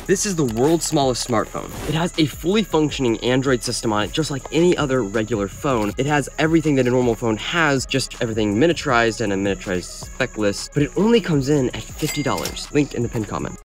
This is the world's smallest smartphone. It has a fully functioning Android system on it, just like any other regular phone. It has everything that a normal phone has, just everything miniaturized and a miniaturized spec list, but it only comes in at $50. Link in the pinned comment.